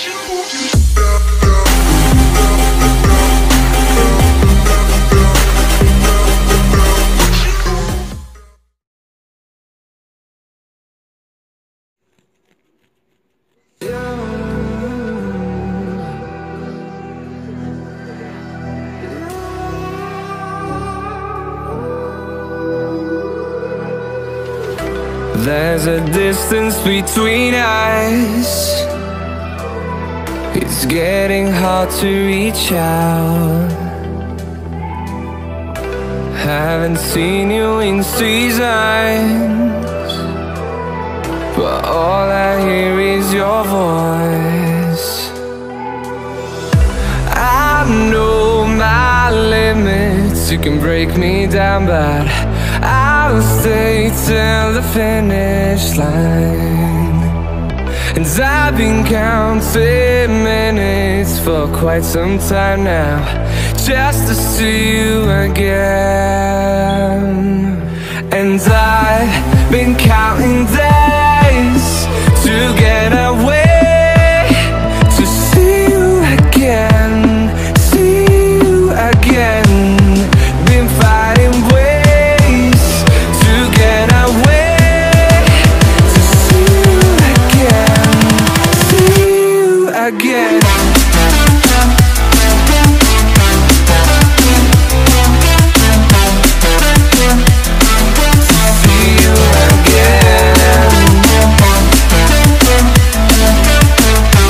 There's a distance between us. It's getting hard to reach out. Haven't seen you in seasons, but all I hear is your voice. I know my limits, you can break me down, but I'll stay till the finish line. And I've been counting minutes for quite some time now, just to see you again. And I've been counting days to get